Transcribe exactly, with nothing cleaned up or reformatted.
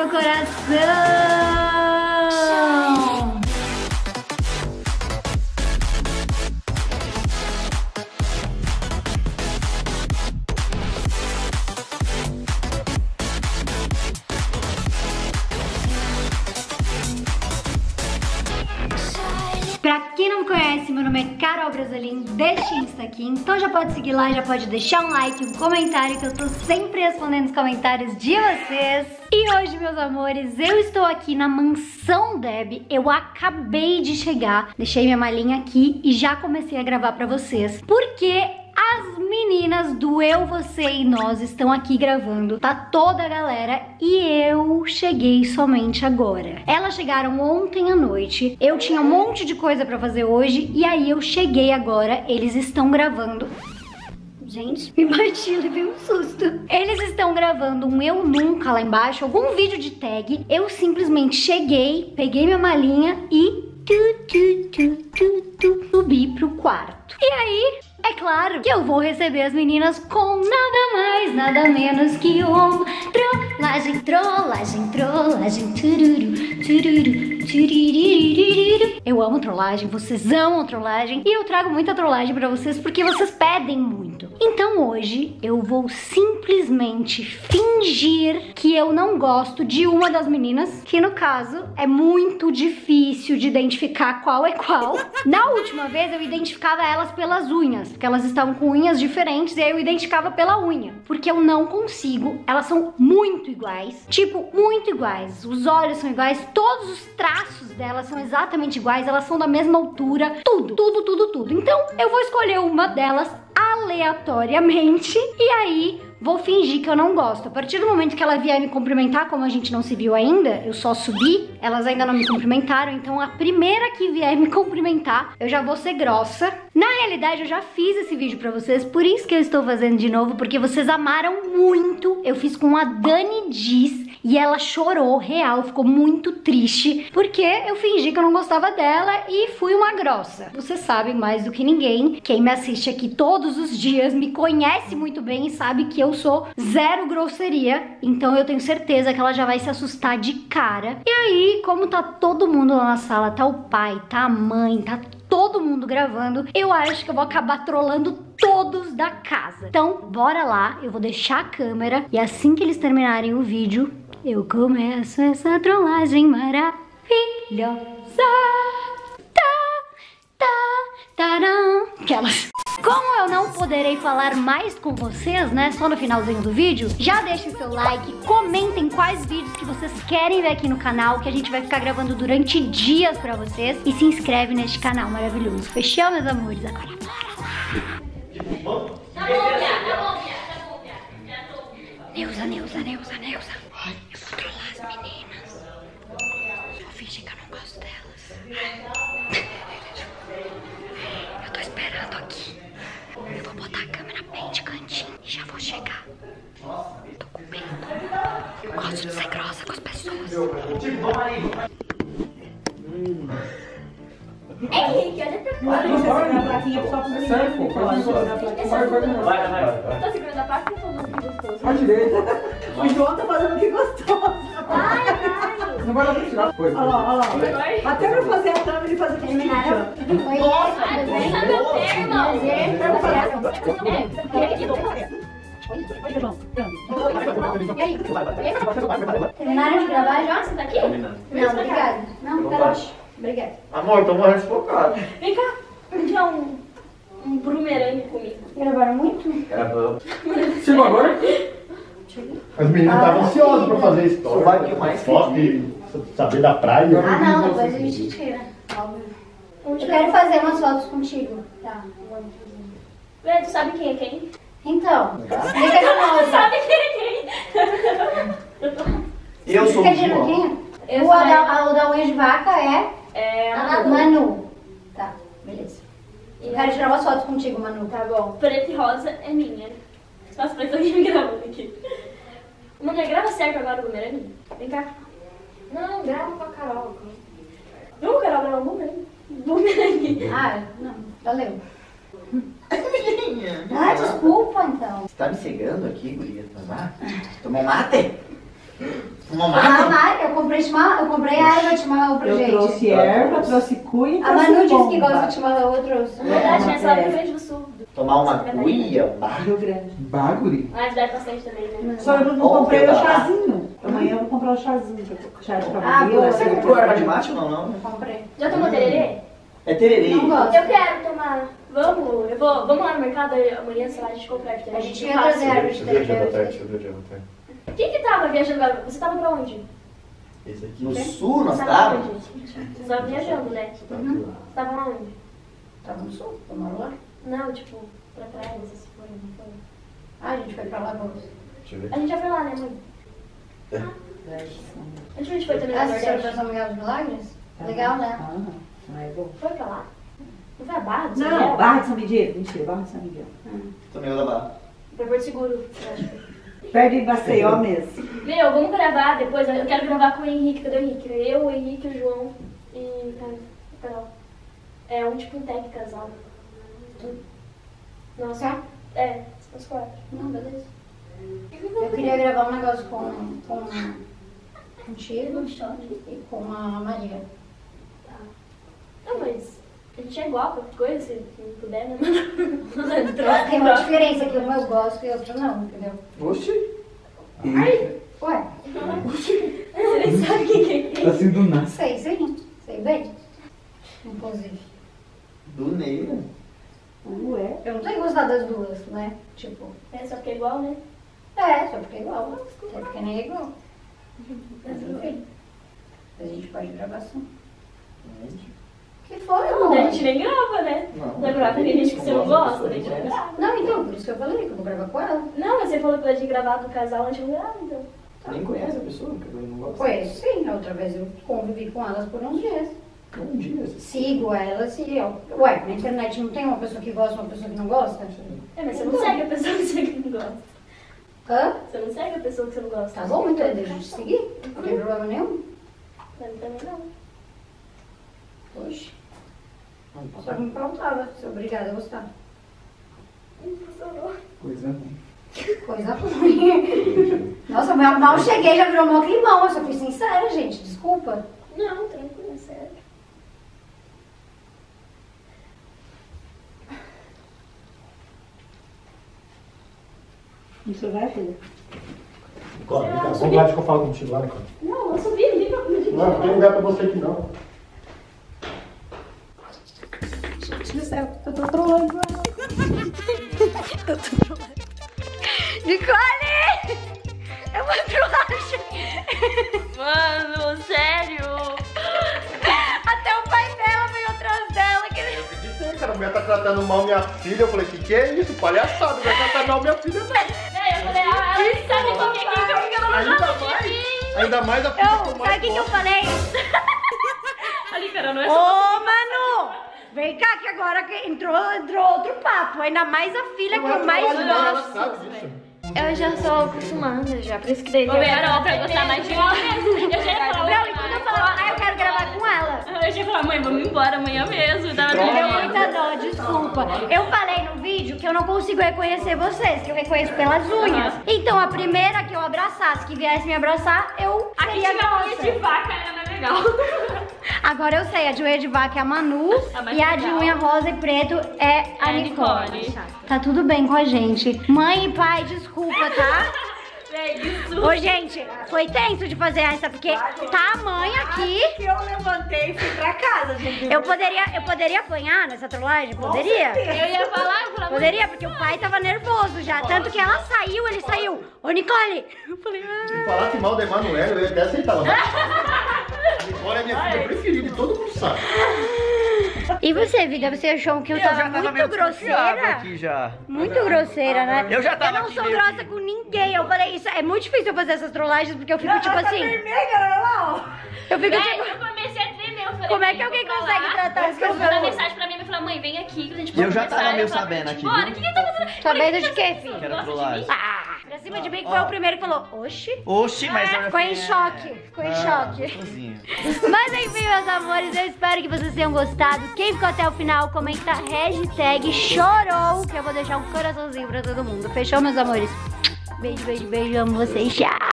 meu coração! Pra quem não me conhece, meu nome é Carol Brasolim, deste Insta aqui, então já pode seguir lá, já pode deixar um like, um comentário, que eu tô sempre respondendo os comentários de vocês. E hoje, meus amores, eu estou aqui na Mansão Deb, eu acabei de chegar, deixei minha malinha aqui e já comecei a gravar pra vocês, porque as meninas do Eu, Você e Nós estão aqui gravando, tá toda a galera e eu cheguei somente agora. Elas chegaram ontem à noite, eu tinha um monte de coisa pra fazer hoje e aí eu cheguei agora, eles estão gravando. Gente, me bati, levei um susto. Eles estão gravando um Eu Nunca lá embaixo, algum vídeo de tag. Eu simplesmente cheguei, peguei minha malinha e tu, tu, tu, tu, tu, subi pro quarto. E aí, é claro que eu vou receber as meninas com nada mais, nada menos que um trollagem, trollagem, trollagem, tururu, tururu, tururu. Eu amo trollagem, vocês amam trollagem e eu trago muita trollagem pra vocês porque vocês pedem muito. Então hoje eu vou simplesmente fingir que eu não gosto de uma das meninas, que no caso é muito difícil de identificar qual é qual. Na última vez eu identificava elas pelas unhas, porque elas estavam com unhas diferentes e aí eu identificava pela unha, porque eu não consigo, elas são muito iguais, tipo, muito iguais, os olhos são iguais, todos os traços delas são exatamente iguais, elas são da mesma altura, tudo, tudo, tudo, tudo. Então eu vou escolher uma delas aleatoriamente e aí vou fingir que eu não gosto. A partir do momento que ela vier me cumprimentar, como a gente não se viu ainda, eu só subi, elas ainda não me cumprimentaram, então a primeira que vier me cumprimentar, eu já vou ser grossa. Na realidade, eu já fiz esse vídeo pra vocês, por isso que eu estou fazendo de novo, porque vocês amaram muito. Eu fiz com a Dani Diz e ela chorou, real, ficou muito triste, porque eu fingi que eu não gostava dela e fui uma grossa. Vocês sabem mais do que ninguém, quem me assiste aqui todos os dias me conhece muito bem e sabe que eu sou zero grosseria, então eu tenho certeza que ela já vai se assustar de cara. E aí, como tá todo mundo lá na sala, tá o pai, tá a mãe, tá todo mundo gravando, eu acho que eu vou acabar trollando todos da casa. Então, bora lá, eu vou deixar a câmera e assim que eles terminarem o vídeo, eu começo essa trollagem maravilhosa. Tá, tá, taram. Aquelas... Como eu não poderei falar mais com vocês, né, só no finalzinho do vídeo, já deixem seu like, comentem quais vídeos que vocês querem ver aqui no canal, que a gente vai ficar gravando durante dias pra vocês, e se inscreve neste canal maravilhoso. Fechou, meus amores? Agora bora lá. Tá bom, Pia, tá bom, Pia, tá bom, Pia. Neuza, Neuza, Neuza, Neuza. Eu vou trollar as meninas. Vou fingir que eu não gosto delas. Eu tô esperando aqui. Eu vou botar a câmera bem de cantinho e já vou chegar. Tô com medo. Eu gosto de ser grossa com as pessoas. Henrique, olha pra cá. Olha essa plaquinha só pra mim. Sério, pô. Vai, vai. Tô segurando a placa e tô fazendo que gostoso. Vai direito. O João tá fazendo que gostoso. Vai, vai. Não vai dar pra tirar. Olha lá, olha lá. Até pra fazer a thumb e fazer terminaram. Oi, tudo bem? Meu termo. Terminaram de gravar já? Você tá aqui? Não, obrigada. Não, relaxa. Obrigada. Amor, tô morrendo sufocado. Vem cá, me dá um, um bumerangue comigo. Gravaram muito? Gravamos. Chegou agora? As meninas estavam ah, ansiosas pra fazer história. Vai que mais foto e saber da praia. Ah, não, depois a gente tira. Óbvio. Eu quero fazer umas fotos contigo. Tá, vamos fazer. Tu sabe quem é quem? Então, explica de novo. Tu sabe quem é quem? Eu sou o João. O da, da unha de vaca é? É a Manu. Manu. Tá, beleza. Eu quero tirar umas fotos contigo, Manu. Tá bom. Preto e rosa é minha. Nossa, parece alguém me gravando aqui. Mulher, grava certo agora o bumerangue? Vem cá. Não, grava com a Carol. Vamos, Carol, gravar o bumerangue. Bumerangue. Ah, não. Valeu. Ah, desculpa, então. Você tá me cegando aqui, guria? Ah, tomou mate? Uma Uma marca? marca, eu comprei chimarrão, eu comprei erva de chimarrão pra Eu gente. trouxe erva, trouxe cuia e A trouxe Manu disse que bomba. gosta de chimarrão, eu trouxe. Na verdade, é só É. no Rio Grande do Sul. Tomar uma cuia? Bah. Rio Grande. Baguri. Mas deve bastante também, né? Só eu não Ó, comprei que o barato. chazinho. Amanhã eu vou comprar o chazinho. Chá de Ah, camomila. boa. Você comprou erva de mate ou não? não? Eu comprei. Já tomou tererê? É tererê. Não gosto. Eu quero tomar. Vamos, eu vou, vamos lá no mercado amanhã, sei lá, a gente compra erva de tererê. A gente Eu ia faço. trazer erva de Deixa eu ver o dia da tarde, tererê. deixa eu ver o dia da tarde. Quem que tava viajando agora? Você tava pra onde? Esse aqui. No sul nós Você estávamos? onde? Você tava viajando, né? Uhum. Você tava onde? Tava no sul, eu moro lá. Não, tipo, pra praia, se foi, não foi. Ah, a gente foi pra Lagoas. Deixa eu ver. A gente já foi lá, né, mãe? É. Onde a gente foi também Ah, no você foi pra Nordeste? São Miguel dos Milagres? Legal, né? Ah, ah, é bom. Foi pra lá? Não foi a Barra do São Não, Miguel? Barra de São Miguel. Mentira, Barra de São Miguel. Tomei da barra. Foi Porto Seguro, eu acho. Perto de Maceió mesmo. Meu, vamos gravar depois. Eu quero gravar com o Henrique. Cadê o Henrique? Eu, o Henrique, o João e a Carol. É um tipo um tag casal. Nossa. Tá? É, os quatro. Não, beleza. Eu queria gravar um negócio com, com contigo e com a Maria. Não, mas a gente é igual, qualquer coisa, se não puder, né? Tem uma diferença que uma eu gosto e a outra não, entendeu? Oxi. Ai, ué, Você nem sabe quem que é. Assim do nada. sei, sei, sei bem. Inclusive. Do Ney, né? Ué. Eu não tenho gostado das duas, né? Tipo, É, só porque é igual, né? é, só porque é igual. Até porque nem é igual. Mas enfim. A gente pode gravar assim. Que foi, Não, amor? a gente nem grava, né? Não. Vai gravar com gente que você não gosta, a gente não grava. Não, então, por isso que eu falei que eu vou gravar com ela. Não, mas você falou pra gente gravar do casal, a gente não grava, então. Nem conhece a pessoa, que eu não gosto. Conheço sim, a outra vez eu convivi com elas por uns dias. Um dia. Sigo elas e eu. Ué, na internet não tem uma pessoa que gosta e uma pessoa que não gosta? É, mas você não segue a pessoa que você não gosta. Hã? Você não segue a pessoa que você não gosta. Tá bom, então deixa de seguir. Não tem problema nenhum. Pra mim também não. Oxe. Só me faltava ser obrigada a gostar. Coisa ruim. Coisa ruim. Nossa, mal, mal cheguei, já virou mó climão. Eu só fui sincera, gente. Desculpa. Não, tranquilo, é sério. Isso vai, filha? Nicole, vem cá. Vamos lá, deixa eu falar contigo lá, Nicole. Não, eu subi, não tem problema. Não, não tem lugar pra você aqui não. Meu Deus do céu, eu tô trolando ela. Nicole! É uma trollagem. Mano, sério? Até o pai dela veio atrás dela. Que... Eu acreditei, cara. A mulher tá tratando mal minha filha. Eu falei, que que é isso? Palhaçada. Vai tratar mal minha filha, não. É, eu falei, ah, ela nem sabe quem é quem, que eu não Ainda gosto mais, de mim. ainda mais a filha Não, que eu sabe mais o que, que eu gosto. falei? Ali, cara, não é Ô, só... Manu! Vem cá que agora que entrou, entrou outro papo. Ainda mais a filha que eu mais Ela gosto. sabe disso. Eu já sou acostumada já, por isso que daí... Ô, Carol, pra gostar mais de mim. Eu já ia falar, Não, e quando eu falava, ah, eu quero gravar com ela. Eu já ia falar, mãe, vamos embora amanhã mesmo. Eu tava Me deu tremendo. muita dó, desculpa. Eu falei no vídeo que eu não consigo reconhecer vocês, que eu reconheço pelas unhas. Então a primeira que eu abraçasse, que viesse me abraçar, eu Aqui seria tiver unha nossa. de vaca, era mais legal. Agora eu sei, a de unha de vaca é a Manu A mais e a de legal. unha rosa e preto é a É a Nicole. Nicole. Tá tudo bem com a gente. Mãe e pai, desculpa, tá? Véi, isso. Ô, gente, foi tenso de fazer essa, porque tá a mãe aqui. Que eu levantei e fui pra casa, gente. Eu poderia, eu poderia apanhar nessa trollagem? Poderia? Eu ia falar, eu falava, Poderia, porque o pai tava nervoso já. Tanto que ela saiu, ele saiu. Ô, Nicole! Eu falei, Se ah. falasse mal da Emanuela, eu ia até aceitar. Mas... a Nicole é minha filha preferida, e todo mundo sabe. E você, vida? Você achou que eu tava muito grosseira? aqui já. Muito grosseira, né? Eu já tava Eu não aqui sou meio grossa que- com ninguém. Eu falei, isso é muito difícil eu fazer essas trollagens, porque eu fico tipo assim. Vermelha, olha lá, ó. Eu fico véi, tipo. eu comecei a tremer. Eu falei, Como é mãe, que alguém vou consegue falar. tratar as Eu mandei pessoas? mensagem pra mim e falou, mãe, vem aqui que a gente Eu pode já conversar. tava meio Eu falei, sabendo aqui, bora, o viu? que que tá fazendo? Sabendo de quê, filho? Que era Gosta de trollagem. mim? Ah, pra cima de mim que foi o primeiro que falou, oxi. Oxi, mas eu já Ficou em fiquei- choque, ficou em Ah, choque. gostosinho. Mas enfim, meus amores, eu espero que vocês tenham gostado. Quem ficou até o final, comenta hashtag chorou, que eu vou deixar um coraçãozinho pra todo mundo. Fechou, meus amores? Beijo, beijo, beijo, amo vocês, tchau!